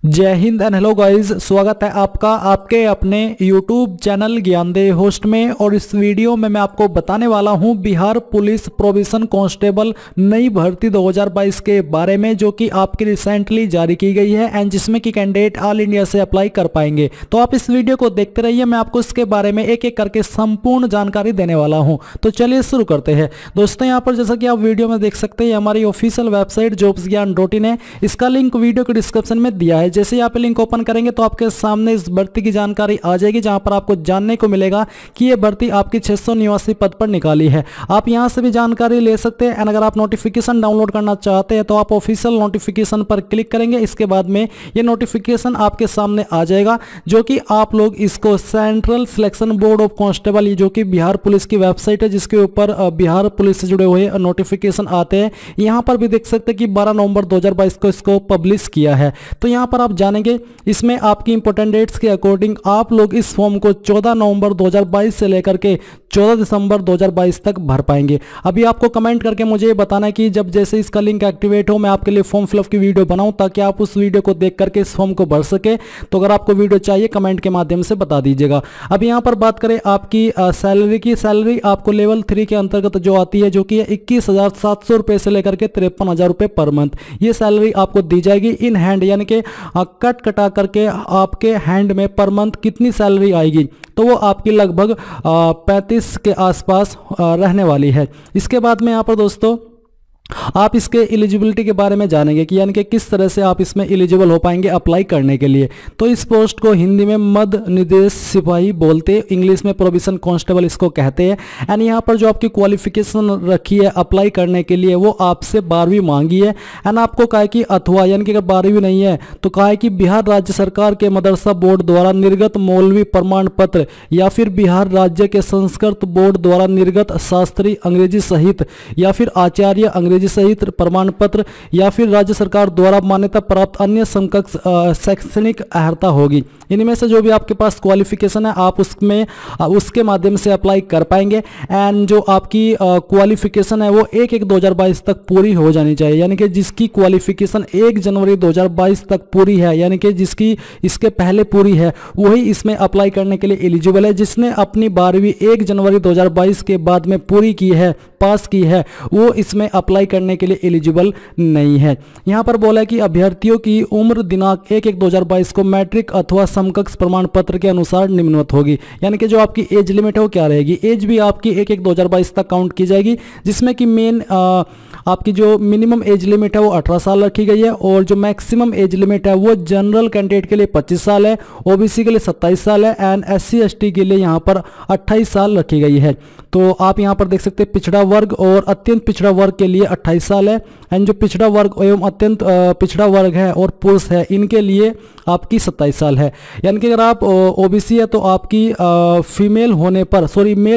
जय Hind and hello guys, स्वागत है आपका आपके अपने YouTube चैनल ज्ञानदेव होस्ट में। और इस वीडियो में मैं आपको बताने वाला हूं बिहार पुलिस प्रोबेशन कांस्टेबल नई भर्ती 2022 के बारे में, जो कि आपकी रिसेंटली जारी की गई है एंड जिसमें कि कैंडिडेट ऑल इंडिया से अप्लाई कर पाएंगे। तो आप इस वीडियो को देखते रहिए, मैं आपको इसके बारे में एक एक करके संपूर्ण जानकारी देने वाला हूँ। तो चलिए शुरू करते हैं दोस्तों। यहाँ पर जैसा कि आप वीडियो में देख सकते हैं, हमारी ऑफिशियल वेबसाइट jobsgyan.in है। इसका लिंक वीडियो के डिस्क्रिप्शन में दिया है। जैसे ही आप लिंक ओपन करेंगे तो आपके सामने इस भर्ती की जानकारी आ जाएगी, जहां पर आपको जानने को मिलेगा कि यह भर्ती आपकी 689 पद पर निकाली है। आप यहां से भी जानकारी ले सकते हैं। एंड अगर आप नोटिफिकेशन डाउनलोड करना चाहते हैं तो आप ऑफिशियल नोटिफिकेशन पर क्लिक करेंगे। इसके बाद में यह नोटिफिकेशन आपके सामने आ जाएगा, जो कि आप लोग इसको central selection board of constable, जो कि बिहार पुलिस की वेबसाइट है, जिसके ऊपर बिहार पुलिस से जुड़े हुए नोटिफिकेशन आते हैं। यहां पर भी देख सकते हैं कि 12 नवंबर 2022 को इसको पब्लिश किया है। तो यहां पर आप जानेंगे इसमें आपकी इंपॉर्टेंट डेट्स के अकॉर्डिंग आप लोग इस फॉर्म को 14 नवंबर 2022 से लेकर के 14 दिसंबर 2022 तक भर पाएंगे। अभी आपको कमेंट करके मुझे बताना है कि जब जैसे इसका लिंक एक्टिवेट हो मैं आपके लिए फॉर्म फिलअप की वीडियो बनाऊं, ताकि आप उस वीडियो को देख करके इस फॉर्म को भर सके। तो अगर आपको वीडियो चाहिए कमेंट के माध्यम से बता दीजिएगा। अब यहां पर बात करें आपकी सैलरी की। सैलरी आपको लेवल 3 के अंतर्गत जो आती है, जो कि 21,700 रुपए से लेकर के 53,000 रुपए पर मंथ, ये सैलरी आपको दी जाएगी इन हैंड, यानी कि कटा करके आपके हैंड में पर मंथ कितनी सैलरी आएगी, तो वो आपकी लगभग 35 के आसपास रहने वाली है। इसके बाद में यहाँ पर दोस्तों आप इसके एलिजिबिलिटी के बारे में जानेंगे कि यानी कि किस तरह से आप इसमें एलिजिबल हो पाएंगे अप्लाई करने के लिए। तो इस पोस्ट को हिंदी में मध्य निदेश सिपाही बोलते, इंग्लिश में प्रोबेशन कांस्टेबल इसको कहते हैं। एंड यहाँ पर जो आपकी क्वालिफिकेशन रखी है अप्लाई करने के लिए, वो आपसे 12वीं मांगी है। एंड आपको कहा है कि अथवा, यानी कि अगर 12वीं नहीं है तो कहा है कि बिहार राज्य सरकार के मदरसा बोर्ड द्वारा निर्गत मौलवी प्रमाण पत्र, या फिर बिहार राज्य के संस्कृत बोर्ड द्वारा निर्गत शास्त्री अंग्रेजी सहित, या फिर आचार्य अंग्रेजी सहित प्रमाण पत्र, या फिर राज्य सरकार द्वारा मान्यता प्राप्त अन्य समकक्ष शैक्षणिक अर्हता होगी। इनमें से जो भी आपके पास क्वालिफिकेशन है आप उसके माध्यम से अप्लाई कर पाएंगे। एंड जो आपकी क्वालिफिकेशन है वो 1/1/2022 तक पूरी हो जानी चाहिए, यानी कि जिसकी क्वालिफिकेशन 1 जनवरी 2022 तक पूरी है, यानी कि जिसकी इसके पहले पूरी है, वही इसमें अप्लाई करने के लिए एलिजिबल है। जिसने अपनी 12वीं 1 जनवरी 2022 के बाद में पूरी की है, पास की है, वो इसमें अप्लाई करने के लिए एलिजिबल नहीं है। यहां पर बोला है कि अभ्यर्थियों की उम्र दिनांक 1/1/2022 को मैट्रिक अथवा समकक्ष प्रमाण पत्र के अनुसार निम्नवत होगी। यानी कि जो आपकी एज लिमिट है वो क्या रहेगी, एज भी आपकी 1/1/2022 तक काउंट की जाएगी, जिसमें कि मेन आपकी जो मिनिमम एज लिमिट है वो 18 साल रखी गई है, और जो मैक्सिमम एज लिमिट है वो जनरल कैंडिडेट के लिए 25 साल है, ओबीसी के लिए 27 साल है, एंड SC ST के लिए यहाँ पर 28 साल रखी गई है। तो आप यहाँ पर देख सकते हैं पिछड़ा वर्ग और अत्यंत पिछड़ा वर्ग के लिए 28 साल है, एंड जो पिछड़ा वर्ग एवं अत्यंत पिछड़ा वर्ग है और पुरुष है, इनके लिए आपकी 27 साल है। यानी कि अगर आप ओबीसी है तो आपकी मेल होने पर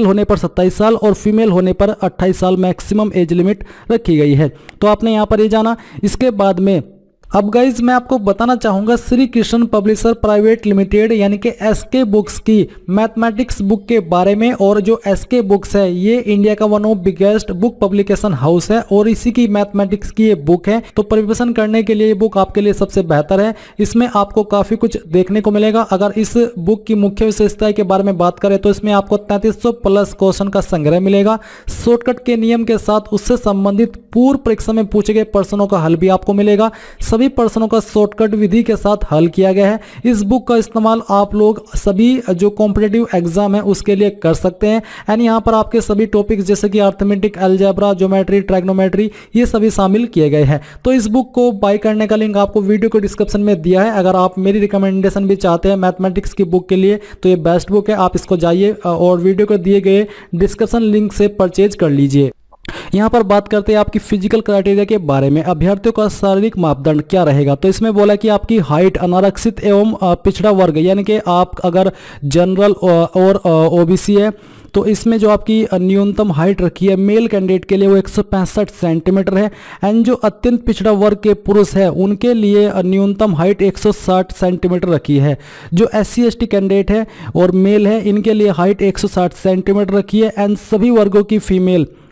27 साल और फीमेल होने पर 28 साल मैक्सिमम एज लिमिट रखी गई है। तो आपने यहाँ पर ये जाना। इसके बाद में अब गाइज मैं आपको बताना चाहूंगा Shri Krishna publisher private limited, यानी कि SK बुक्स की मैथमेटिक्स बुक के बारे में। और जो SK बुक्स है ये इंडिया का one of biggest book publication house है, और इसी की मैथमेटिक्स की ये बुक है। तो प्रिपरेशन करने के लिए ये बुक आपके लिए सबसे बेहतर है। इसमें आपको काफी कुछ देखने को मिलेगा। अगर इस बुक की मुख्य विशेषता के बारे में बात करें तो इसमें आपको 3300 प्लस क्वेश्चन का संग्रह मिलेगा, शॉर्टकट के नियम के साथ उससे संबंधित पूर्व परीक्षा में पूछे गए प्रश्नों का हल भी आपको मिलेगा। सभी प्रश्नों का शॉर्टकट विधि के साथ हल किया गया है। इस बुक का इस्तेमाल आप लोग सभी जो कॉम्पिटिटिव एग्जाम है उसके लिए कर सकते हैं। एंड यहाँ पर आपके सभी टॉपिक्स जैसे कि अर्थमेटिक, अलजेब्रा, ज्योमेट्री, ट्राइग्नोमेट्री, ये सभी शामिल किए गए हैं। तो इस बुक को बाय करने का लिंक आपको वीडियो के डिस्क्रिप्शन में दिया है। अगर आप मेरी रिकमेंडेशन भी चाहते हैं मैथमेटिक्स की बुक के लिए तो ये बेस्ट बुक है, आप इसको जाइए और वीडियो को दिए गए डिस्क्रिप्शन लिंक से परचेज कर लीजिए। यहाँ पर बात करते हैं आपकी फिजिकल क्राइटेरिया के बारे में। अभ्यर्थियों का शारीरिक मापदंड क्या रहेगा, तो इसमें बोला कि आपकी हाइट अनारक्षित एवं पिछड़ा वर्ग, यानी कि आप अगर जनरल और ओबीसी है तो इसमें जो आपकी न्यूनतम हाइट रखी है मेल कैंडिडेट के लिए वो 165 सेंटीमीटर है। एंड जो अत्यंत पिछड़ा वर्ग के पुरुष है उनके लिए न्यूनतम हाइट 160 सेंटीमीटर रखी है। जो SC ST कैंडिडेट है और मेल है इनके लिए हाइट 160 सेंटीमीटर रखी है। एंड सभी वर्गों की फीमेल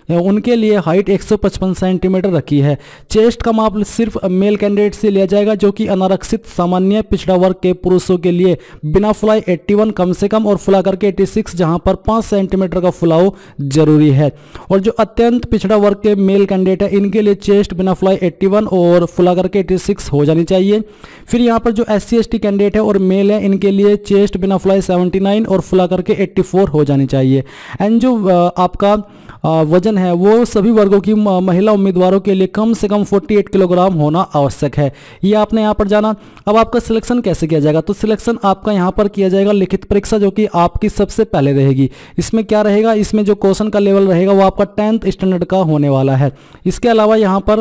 उनके लिए हाइट 155 सेंटीमीटर रखी है। चेस्ट का माप सिर्फ मेल कैंडिडेट से लिया जाएगा जो कि अनारक्षित सामान्य पिछड़ा वर्ग के पुरुषों के लिए बिना फुलाई 81 कम से कम और फुला करके 86 जहां पर 5 सेंटीमीटर का फुलाव जरूरी है। और जो अत्यंत पिछड़ा वर्ग के मेल कैंडिडेट है इनके लिए चेस्ट बिना फुलाई 81 और फुला करके 86 हो जानी चाहिए। फिर यहाँ पर जो SC ST कैंडिडेट है और मेल है इनके लिए चेस्ट बिना फुलाई 79 और फुला करके 84 हो जानी चाहिए। एंड जो आपका वजन है वो सभी वर्गों की महिला उम्मीदवारों के लिए कम से कम 48 किलोग्राम होना आवश्यक है। ये आपने यहाँ पर जाना। अब आपका सिलेक्शन कैसे किया जाएगा, तो सिलेक्शन आपका यहाँ पर किया जाएगा लिखित परीक्षा जो कि आपकी सबसे पहले रहेगी। इसमें क्या रहेगा, इसमें जो क्वेश्चन का लेवल रहेगा वो आपका 10th स्टैंडर्ड का होने वाला है। इसके अलावा यहाँ पर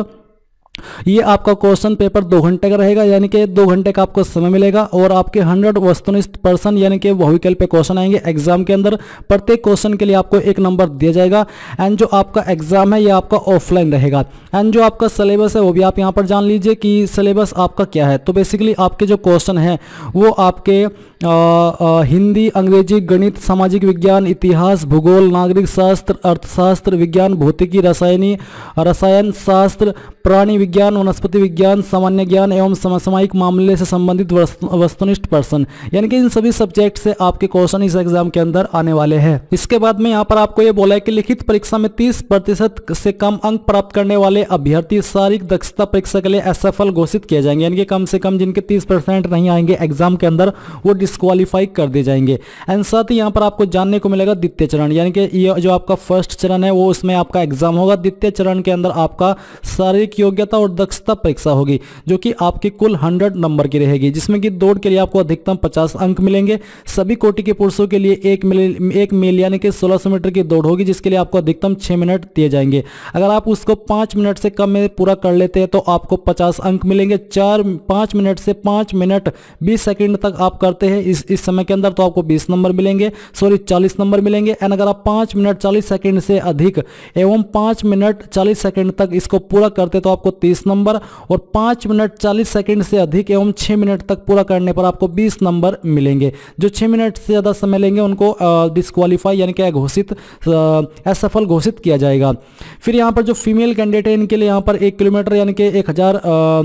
ये आपका क्वेश्चन पेपर 2 घंटे का रहेगा, यानी कि 2 घंटे का आपको समय मिलेगा और आपके 100 वस्तुनिष्ठ पर्सन यानी कि व्हीकल पे क्वेश्चन आएंगे एग्जाम के अंदर। प्रत्येक क्वेश्चन के लिए आपको 1 नंबर दिया जाएगा। एंड जो आपका एग्जाम है ये आपका ऑफलाइन रहेगा। एंड जो आपका सिलेबस है वो भी आप यहाँ पर जान लीजिए कि सिलेबस आपका क्या है। तो बेसिकली आपके जो क्वेश्चन है वो आपके हिंदी, अंग्रेजी, गणित, सामाजिक विज्ञान, इतिहास, भूगोल, नागरिक शास्त्र, अर्थशास्त्र, विज्ञान, भौतिकी, रसायन शास्त्र, प्राणी विज्ञान, वनस्पति विज्ञान, सामान्य ज्ञान एवं समसामयिक मामले से संबंधित वस्तुनिष्ठ पर्सन, यानी कि इन सभी सब्जेक्ट से आपके क्वेश्चन इस एग्जाम के अंदर आने वाले हैं। इसके बाद में यहाँ पर आपको ये बोला है कि लिखित परीक्षा में 30% से कम अंक प्राप्त करने वाले अभ्यर्थी शारीरिक दक्षता परीक्षा के लिए असफल घोषित किए जाएंगे, यानी कि कम से कम जिनके 30% नहीं आएंगे एग्जाम के अंदर वो डिस्क्वालीफाई कर दिए जाएंगे। एंड साथ ही यहाँ पर आपको जानने को मिलेगा द्वितीय चरण, यानी कि ये जो आपका फर्स्ट चरण है वो उसमें आपका एग्जाम होगा। द्वितीय चरण के अंदर आपका शारीरिक योग्यता और दक्षता परीक्षा होगी जो कि आपकी कुल 100 नंबर की रहेगी, जिसमें कि दौड़ के लिए आपको अधिकतम 50 अंक मिलेंगे। सभी कोटि के पुरुषों के लिए एक मील यानी कि 1600 मीटर की दौड़ होगी जिसके लिए आपको अधिकतम 6 मिनट दिए जाएंगे। अगर आप उसको 5 मिनट से कम में पूरा कर लेते हैं तो आपको 50 अंक मिलेंगे। 5 मिनट से 5 मिनट 20 सेकंड तक आप करते हैं इस समय के अंदर तो आपको 20 नंबर मिलेंगे, 40 नंबर मिलेंगे। एंड अगर आप 5 मिनट 40 सेकंड से अधिक एवं 5 मिनट 40 सेकंड तक इसको पूरा करते तो आपको 30 नंबर, और 5 मिनट 40 सेकंड से अधिक एवं 6 मिनट तक पूरा करने पर आपको 20 नंबर मिलेंगे। जो 6 मिनट से ज़्यादा समय लेंगे उनको डिस्क्वालीफाई यानी कि घोषित असफल घोषित किया जाएगा। फिर यहाँ पर जो फीमेल कैंडिडेट है इनके लिए यहाँ पर 1 किलोमीटर यानी कि 1000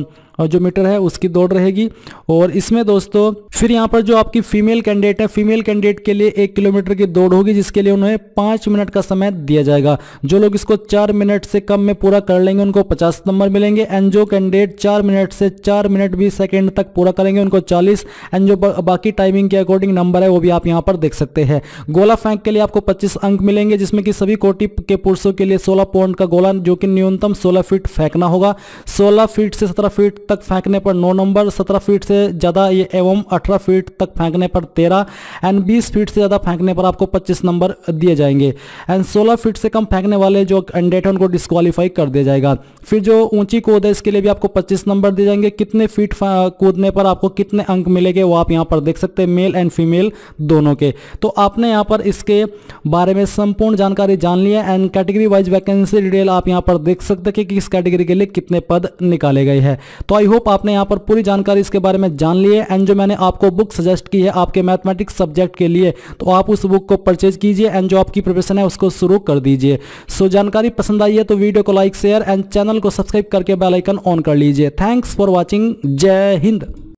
जो मीटर है उसकी दौड़ रहेगी। और इसमें दोस्तों फिर यहाँ पर जो आपकी फीमेल कैंडिडेट है, फीमेल कैंडिडेट के लिए 1 किलोमीटर की दौड़ होगी जिसके लिए उन्हें 5 मिनट का समय दिया जाएगा। जो लोग इसको 4 मिनट से कम में पूरा कर लेंगे उनको 50 नंबर मिलेंगे। एंड जो कैंडिडेट 4 मिनट से 4 मिनट 20 सेकेंड तक पूरा करेंगे उनको 40। एंड जो बाकी टाइमिंग के अकॉर्डिंग नंबर है वो भी आप यहाँ पर देख सकते हैं। गोला फेंक के लिए आपको 25 अंक मिलेंगे जिसमें कि सभी कोटि के पुरुषों के लिए 16 पॉइंट का गोला जो कि न्यूनतम 16 फीट फेंकना होगा। 16 फीट से 17 फीट तक फेंकने पर 9 नंबर, 17 फीट से ज़्यादा ये एवं 18 फीट तक फेंकने पर 13 एंड 20 फीट से ज़्यादा फेंकने पर आपको 25 नंबर दिए जाएंगे। एंड 16 फीट से कम फेंकने वाले जो कैंडिडेट हैं उनको डिस्क्वालीफाई कर दिया जाएगा। फिर जो ऊंची कूद है इसके लिए भी आपको 25 नंबर दिए जाएंगे। कितने फीट कूदने पर आपको कितने अंक मिलेंगे वो आप यहाँ पर देख सकते हैं, मेल एंड फीमेल दोनों के। तो आपने यहाँ पर इसके बारे में संपूर्ण जानकारी जान ली है। And category wise vacancy detail आप यहाँ पर देख सकते हैं कि किस कैटेगरी के लिए कितने पद निकाले गए हैं। तो आई होप आपने यहाँ पर पूरी जानकारी इसके बारे में जान ली है। एंड जो मैंने आपको बुक सजेस्ट की है आपके मैथमेटिक्स सब्जेक्ट के लिए तो आप उस बुक को परचेज कीजिए एंड जो आपकी प्रिपरेशन है उसको शुरू कर दीजिए। सो जानकारी पसंद आई है तो वीडियो को लाइक शेयर एंड चैनल को सब्सक्राइब करके बेल आइकन ऑन कर लीजिए। Thanks for watching. जय हिंद।